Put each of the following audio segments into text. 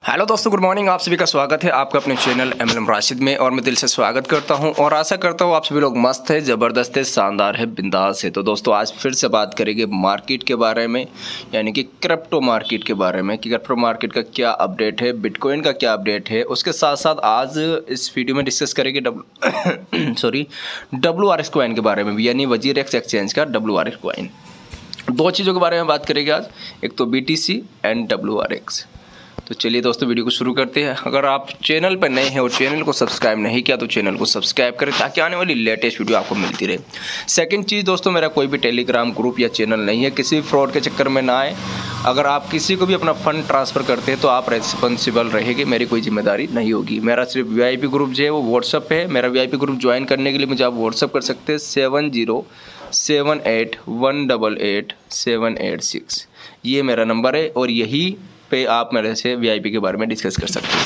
Hello दोस्तों, good morning. आप सभी का स्वागत है आपका अपने चैनल MLM राशिद में। और मैं दिल से स्वागत करता हूं और आशा करता हूं आप सभी लोग मस्त है, ज़बरदस्त है, शानदार है, बिंदास है। तो दोस्तों आज फिर से बात करेंगे मार्केट के बारे में, यानी कि क्रिप्टो मार्केट के बारे में कि क्रिप्टो मार्केट का क्या अपडेट है, बिटकॉइन का क्या अपडेट है। उसके साथ साथ आज इस वीडियो में डिस्कस करेंगे WRX कॉइन के बारे में भी, यानी वजीरेक्स एक्सचेंज का WRX कॉइन। दो चीज़ों के बारे में बात करेंगे आज, एक तो BTC एंड WRX। तो चलिए दोस्तों वीडियो को शुरू करते हैं। अगर आप चैनल पर नए हैं और चैनल को सब्सक्राइब नहीं किया तो चैनल को सब्सक्राइब करें ताकि आने वाली लेटेस्ट वीडियो आपको मिलती रहे। सेकंड चीज़ दोस्तों, मेरा कोई भी टेलीग्राम ग्रुप या चैनल नहीं है, किसी फ्रॉड के चक्कर में ना आए। अगर आप किसी को भी अपना फंड ट्रांसफ़र करते हैं तो आप रेस्पॉन्सिबल रहेंगे, मेरी कोई जिम्मेदारी नहीं होगी। मेरा सिर्फ VIP ग्रुप जो है वो व्हाट्सअप पे है। मेरा VIP ग्रुप ज्वाइन करने के लिए मुझे आप व्हाट्सअप कर सकते हैं 7078188786। ये मेरा नंबर है और यही पे आप मेरे से VIP के बारे में डिस्कस कर सकते हैं।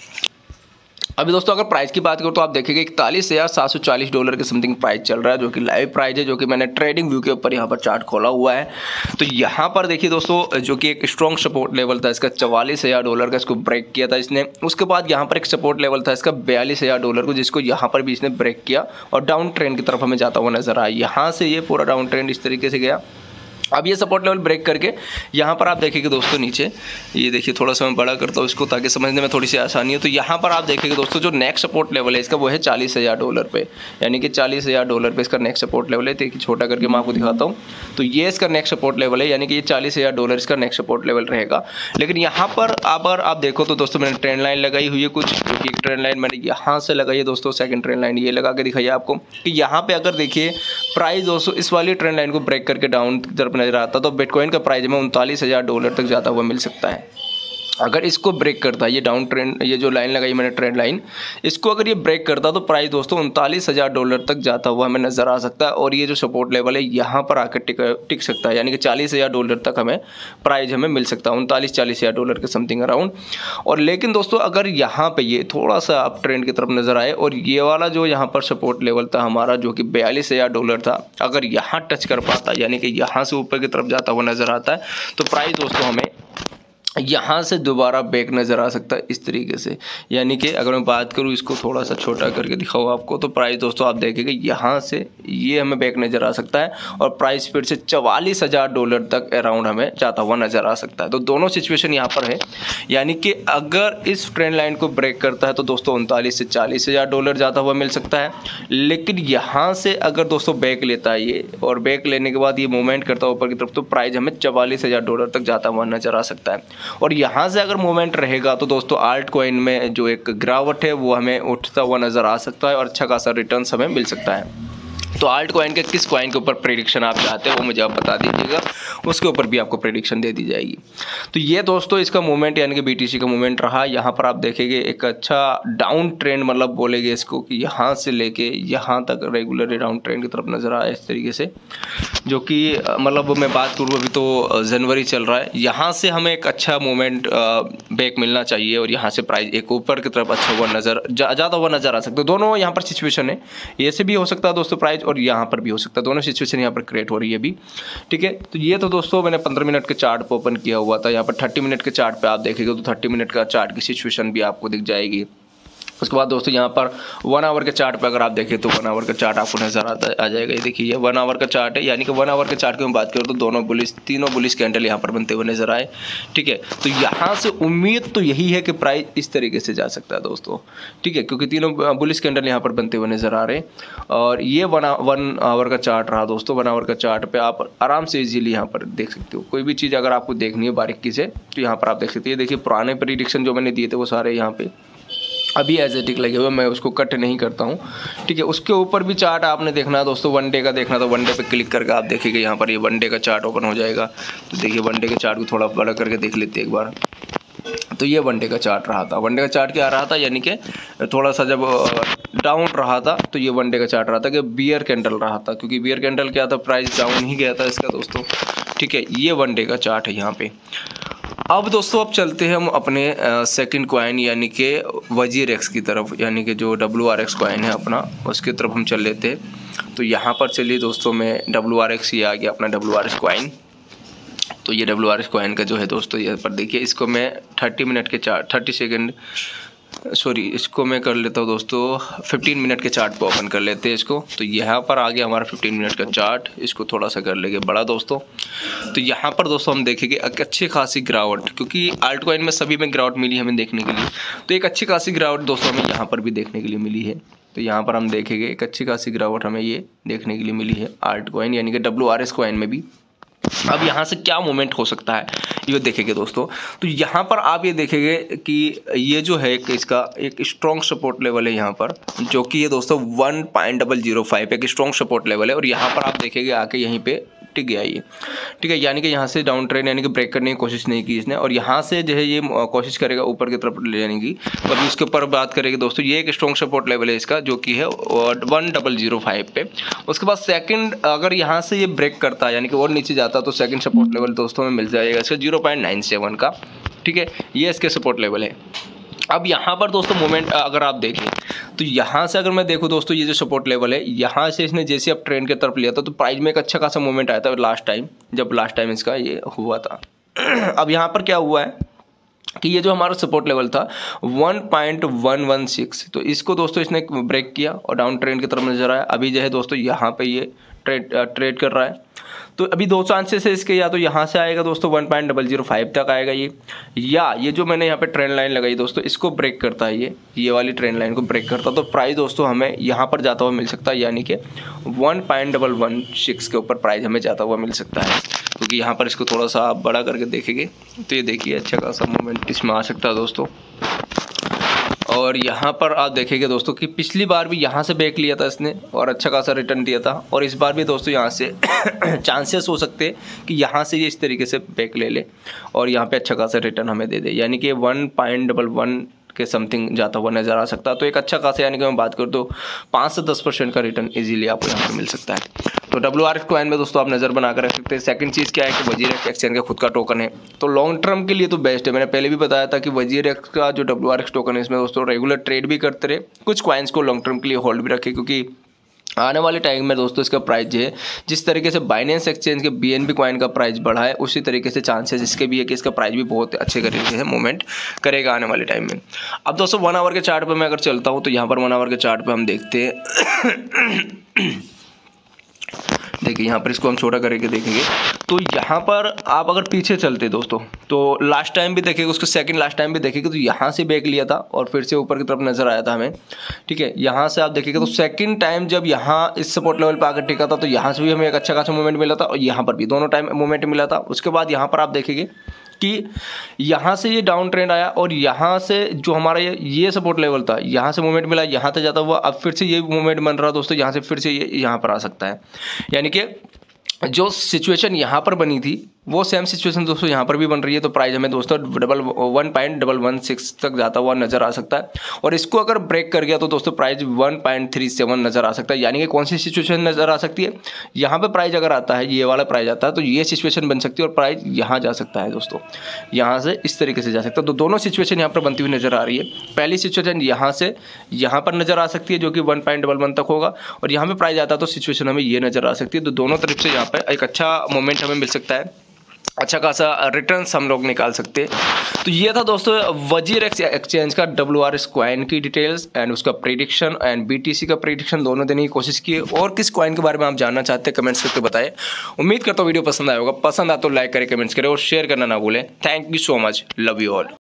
अभी दोस्तों अगर प्राइस की बात करूँ तो आप देखेंगे $41,740 के समथिंग प्राइस चल रहा है, जो कि लाइव प्राइस है, जो कि मैंने ट्रेडिंग व्यू के ऊपर यहाँ पर चार्ट खोला हुआ है। तो यहाँ पर देखिए दोस्तों, जो कि एक स्ट्रॉन्ग सपोर्ट लेवल था इसका $44,000 का, इसको ब्रेक किया था इसने। उसके बाद यहाँ पर एक सपोर्ट लेवल था इसका $42,000 को, जिसको यहाँ पर भी इसने ब्रेक किया और डाउन ट्रेंड की तरफ हमें जाता हुआ नजर आया। यहाँ से ये पूरा डाउन ट्रेंड इस तरीके से गया। अब ये सपोर्ट लेवल ब्रेक करके यहाँ पर आप देखेंगे दोस्तों नीचे, ये देखिए थोड़ा सा मैं बड़ा करता हूँ इसको ताकि समझने में थोड़ी सी आसानी हो। तो यहाँ पर आप देखेंगे दोस्तों, जो नेक्स्ट सपोर्ट लेवल है इसका वो है $40,000 पे, यानी कि $40,000 पे इसका नेक्स्ट सपोर्ट लेवल है। देखिए छोटा करके मैं आपको दिखाता हूँ। तो ये इसका नेक्स्ट सपोर्ट लेवल है, यानी कि ये $40,000 इसका नेक्स्ट सपोर्ट लेवल रहेगा। लेकिन यहाँ पर अगर आप देखो तो दोस्तों मैंने ट्रेंड लाइन लगाई हुई है कुछ, जो कि एक ट्रेंड लाइन मैंने यहाँ से लगाई है दोस्तों, सेकंड ट्रेंड लाइन ये लगा के दिखाई आपको कि यहाँ पे अगर देखिए प्राइस दोस्तों इस वाली ट्रेंड लाइन को ब्रेक करके डाउन की तरफ नजर आता तो बिटकॉइन का प्राइस में $39,000 तक जाता हुआ मिल सकता है। अगर इसको ब्रेक करता है, ये डाउन ट्रेंड, ये जो लाइन लगाई मैंने ट्रेंड लाइन, इसको अगर ये ब्रेक करता तो प्राइस दोस्तों $39,000 तक जाता हुआ हमें नजर आ सकता है। और ये जो सपोर्ट लेवल है यहाँ पर आकर टिक सकता है, यानी कि $40,000 तक हमें प्राइस हमें मिल सकता है, $39-40,000 के समथिंग अराउंड। और लेकिन दोस्तों अगर यहाँ पे ये थोड़ा सा अप ट्रेंड की तरफ नजर आए और ये वाला जो यहाँ पर सपोर्ट लेवल था हमारा, जो कि $42,000 था, अगर यहाँ टच कर पाता, यानी कि यहाँ से ऊपर की तरफ जाता हुआ नजर आता है, तो प्राइस दोस्तों हमें यहाँ से दोबारा बैक नज़र आ सकता है इस तरीके से। यानी कि अगर मैं बात करूँ, इसको थोड़ा सा छोटा करके दिखाऊँ आपको, तो प्राइस दोस्तों आप देखेंगे यहाँ से ये हमें बैक नज़र आ सकता है और प्राइस फिर से $44,000 तक अराउंड हमें जाता हुआ नज़र आ सकता है। तो दोनों सिचुएशन यहाँ पर है, यानी कि अगर इस ट्रेंड लाइन को ब्रेक करता है तो दोस्तों $39,000 से $40,000 जाता हुआ मिल सकता है। लेकिन यहाँ से अगर दोस्तों बैक लेता है ये, और बैक लेने के बाद ये मूवमेंट करता है ऊपर की तरफ, तो प्राइस हमें $44,000 तक जाता हुआ नज़र आ सकता है। और यहाँ से अगर मूवमेंट रहेगा तो दोस्तों आल्ट कॉइन में जो एक गिरावट है वो हमें उठता हुआ नज़र आ सकता है और अच्छा खासा रिटर्न्स हमें मिल सकता है। तो आल्ट कॉइन के किस कॉइन के ऊपर प्रेडिक्शन आप चाहते हैं वो मुझे आप बता दीजिएगा, उसके ऊपर भी आपको प्रेडिक्शन दे दी जाएगी। तो ये दोस्तों इसका मूवमेंट, यानी कि BTC का मूवमेंट रहा। यहाँ पर आप देखेंगे एक अच्छा डाउन ट्रेंड, मतलब बोलेंगे इसको कि यहाँ से लेके यहाँ तक रेगुलर डाउन ट्रेंड की तरफ नजर आया इस तरीके से, जो कि मतलब मैं बात करूँ अभी तो जनवरी चल रहा है, यहाँ से हमें एक अच्छा मूवमेंट बैक मिलना चाहिए और यहाँ से प्राइस एक ऊपर की तरफ अच्छा हुआ जाता हुआ नजर आ सकता है। दोनों यहाँ पर सिचुएशन है, ये से भी हो सकता है दोस्तों प्राइस और यहाँ पर भी हो सकता है, दोनों सिचुएशन यहाँ पर क्रिएट हो रही है अभी। ठीक है, तो ये तो दोस्तों मैंने 15 मिनट के चार्ट पे ओपन किया हुआ था। यहाँ पर 30 मिनट के चार्ट पे आप देखेंगे तो 30 मिनट का चार्ट की सिचुएशन भी आपको दिख जाएगी। उसके बाद दोस्तों यहाँ पर 1 आवर के चार्ट पे अगर आप देखें तो 1 आवर का चार्ट आपको नजर आ जाएगा। ये देखिए ये 1 आवर का चार्ट है, यानी कि 1 आवर के चार्ट की मैं बात करूँ तो तीनों बुलिश कैंडल यहाँ पर बनते हुए नजर आए। ठीक है, तो यहाँ से उम्मीद तो यही है कि प्राइस इस तरीके से जा सकता है दोस्तों। ठीक है, क्योंकि तीनों बुलिश कैंडल यहाँ पर बनते हुए नजर आ रहे हैं। और ये 1 आवर का चार्ट रहा दोस्तों। 1 आवर का चार्ट पे आप आराम से इजीली यहाँ पर देख सकते हो। कोई भी चीज़ अगर आपको देखनी है बारीकी से तो यहाँ पर आप देख सकते हैं। देखिए पुराने प्रेडिक्शन जो मैंने दिए थे वो सारे यहाँ पे अभी एज एटिक लगे हुए, मैं उसको कट नहीं करता हूँ। ठीक है, उसके ऊपर भी चार्ट आपने देखना है दोस्तों, 1 डे का देखना तो 1 डे पे क्लिक करके आप देखेंगे यहाँ पर ये 1 डे का चार्ट ओपन हो जाएगा। तो देखिए 1 डे के चार्ट को थोड़ा बड़ा करके देख लेते हैं एक बार। तो ये 1 डे का चार्ट रहा था। 1 डे का चार्ट क्या रहा था, यानी कि थोड़ा सा जब डाउन रहा था तो ये 1 डे का चार्ट रहा था कि बियर कैंडल रहा था, क्योंकि बियर कैंडल क्या था, प्राइस डाउन ही गया था इसका दोस्तों। ठीक है, ये 1 डे का चार्ट है यहाँ पे। अब दोस्तों अब चलते हैं हम अपने सेकंड कॉइन यानी कि वजीरेक्स की तरफ, यानी कि जो WRX कॉइन है अपना, उसकी तरफ हम चल लेते हैं। तो यहाँ पर चलिए दोस्तों, मैं WRX ही आ गया अपना WRX कॉइन। तो ये WRX कॉइन का जो है दोस्तों, यहाँ पर देखिए, इसको मैं 30 मिनट के चार्ट 30 सेकेंड सॉरी इसको मैं कर लेता हूँ दोस्तों 15 मिनट के चार्ट पे ओपन कर लेते हैं इसको। तो यहाँ पर आ गया हमारा 15 मिनट का चार्ट, इसको थोड़ा सा कर लेंगे बड़ा दोस्तों। तो यहाँ पर दोस्तों हम देखेंगे अच्छी खासी गिरावट, क्योंकि आल्ट कॉइन में सभी में गिरावट मिली हमें देखने के लिए। तो एक अच्छी खासी गिरावट दोस्तों हमें यहाँ पर भी देखने के लिए मिली है। तो यहाँ पर हम देखेंगे एक अच्छी खासी गिरावट हमें ये देखने के लिए मिली है आल्ट कॉइन यानी कि WRX कॉइन में भी। अब यहाँ से क्या मूवमेंट हो सकता है ये देखेंगे दोस्तों। तो यहाँ पर आप ये देखेंगे कि ये जो है इसका एक स्ट्रॉन्ग सपोर्ट लेवल है यहाँ पर, जो कि ये दोस्तों 1.005 एक स्ट्रॉन्ग सपोर्ट लेवल है। और यहाँ पर आप देखेंगे आके यहीं पे टिक गया ये, ठीक है, यानी कि यहाँ से डाउन ट्रेंड यानी कि ब्रेक करने की कोशिश नहीं की इसने। और यहाँ से जो है ये कोशिश करेगा ऊपर की तरफ ले जाने की। तो अभी इसके ऊपर बात करेंगे दोस्तों, ये एक स्ट्रॉन्ग सपोर्ट लेवल है इसका, जो कि है 1005 पे। उसके बाद सेकंड अगर यहाँ से ये ब्रेक करता है यानी कि और नीचे जाता तो सेकंड सपोर्ट लेवल दोस्तों में मिल जाएगा इसका 0.97 का, ठीक है, ये इसके सपोर्ट लेवल है। अब यहाँ पर दोस्तों मोमेंट अगर आप देखें तो यहाँ से अगर मैं देखूँ दोस्तों, ये जो सपोर्ट लेवल है यहाँ से इसने जैसे अब ट्रेंड की तरफ लिया था तो प्राइस में एक अच्छा खासा मोमेंट आया था लास्ट टाइम इसका ये हुआ था। अब यहाँ पर क्या हुआ है कि ये जो हमारा सपोर्ट लेवल था 1.116, तो इसको दोस्तों इसने ब्रेक किया और डाउन ट्रेंड की तरफ नजर आया। अभी जो है दोस्तों यहाँ पे ये ट्रेड कर रहा है। तो अभी दो चांसेस है इसके, या तो यहाँ से आएगा दोस्तों 1.005 तक आएगा या ये जो मैंने यहाँ पे ट्रेंड लाइन लगाई दोस्तों, इसको ब्रेक करता है ये वाली ट्रेंड लाइन को ब्रेक करता है तो प्राइस दोस्तों हमें यहाँ पर जाता हुआ मिल सकता है, यानी कि 1.116 के ऊपर प्राइस हमें जाता हुआ मिल सकता है। क्योंकि यहाँ पर इसको थोड़ा सा आप बड़ा करके देखेंगे तो ये देखिए अच्छा खासा मूवमेंट इसमें आ सकता है दोस्तों। और यहाँ पर आप देखेंगे दोस्तों कि पिछली बार भी यहाँ से बैक लिया था इसने और अच्छा खासा रिटर्न दिया था, और इस बार भी दोस्तों यहाँ से चांसेस हो सकते हैं कि यहाँ से ये इस तरीके से बैक ले और यहाँ पे अच्छा खासा रिटर्न हमें दे दे, यानी कि 1.11 के समथिंग जाता हुआ नज़र आ सकता है। तो एक अच्छा खासा यानी कि मैं बात करूँ तो 5 से 10% का रिटर्न इजीली आपको यहाँ पर मिल सकता है। तो WRX कॉइन में दोस्तों आप नज़र बना कर रख सकते हैं। सेकंड चीज़ क्या है कि WZirX एक्सचेंज का खुद का टोकन है, तो लॉन्ग टर्म के लिए तो बेस्ट है। मैंने पहले भी बताया था कि WZirX का जो WRX टोकन है इसमें दोस्तों रेगुलर ट्रेड भी करते रहे, कुछ कॉइन्स को लॉन्ग टर्म के लिए होल्ड भी रखे, क्योंकि आने वाले टाइम में दोस्तों इसका प्राइस जो है जिस तरीके से बाइनेंस एक्सचेंज के BNB कॉइन का प्राइस बढ़ा है उसी तरीके से चांसेस इसके भी है कि इसका प्राइस भी बहुत अच्छे तरीके से मूवमेंट करेगा आने वाले टाइम में। अब दोस्तों 1 आवर के चार्ट पे मैं अगर चलता हूँ तो यहाँ पर 1 आवर के चार्ट पे हम देखते हैं देखिए यहाँ पर इसको हम छोटा करके देखेंगे तो यहाँ पर आप अगर पीछे चलते दोस्तों तो लास्ट टाइम भी देखेंगे, उसको सेकंड लास्ट टाइम भी देखेंगे तो यहाँ से बैक लिया था और फिर से ऊपर की तरफ नजर आया था हमें, ठीक है। यहाँ से आप देखेंगे तो सेकंड टाइम जब यहाँ इस सपोर्ट लेवल पर आकर टिका था तो यहाँ से भी हमें एक अच्छा खासा मूवमेंट मिला था और यहाँ पर भी दोनों टाइम मूवमेंट मिला था। उसके बाद यहाँ पर आप देखेंगे कि यहाँ से ये डाउन ट्रेंड आया और यहाँ से जो हमारा ये सपोर्ट लेवल था यहाँ से मूवमेंट मिला, यहाँ तक जाता हुआ अब फिर से ये मूवमेंट बन रहा दोस्तों, यहाँ से फिर से ये यहाँ पर आ सकता है। यानी कि जो सिचुएशन यहाँ पर बनी थी वो सेम सिचुएशन दोस्तों यहाँ पर भी बन रही है। तो प्राइस हमें दोस्तों 1.116 तक जाता हुआ नजर आ सकता है और इसको अगर ब्रेक कर गया तो दोस्तों प्राइस 1.37 नजर आ सकता है। यानी कि कौन सी सिचुएशन नजर आ सकती है, यहाँ पे प्राइस अगर आता है ये वाला प्राइस आता है तो ये सिचुएशन बन सकती है और प्राइस यहाँ जा सकता है दोस्तों, यहाँ से इस तरीके से जा सकता है। तो दोनों सिचुएशन यहाँ पर बनती हुई नजर आ रही है। पहली सिचुएशन यहाँ से यहाँ पर नजर आ सकती है जो कि 1.11 तक होगा और यहाँ पे प्राइस आता है तो सिचुएशन हमें ये नजर आ सकती है। तो दोनों तरफ से यहाँ पर एक अच्छा मोमेंट हमें मिल सकता है, अच्छा खासा रिटर्न्स हम लोग निकाल सकते हैं। तो ये था दोस्तों WZirX एक्सचेंज का WRX कॉइन की डिटेल्स एंड उसका प्रेडिक्शन एंड BTC का प्रेडिक्शन दोनों देने की कोशिश की। और किस कॉइन के बारे में आप जानना चाहते हैं कमेंट्स करके बताएं। उम्मीद करता हूँ वीडियो पसंद आया होगा, पसंद आया तो लाइक करें, कमेंट्स करें और शेयर करना ना भूलें। Thank you so much, love you all.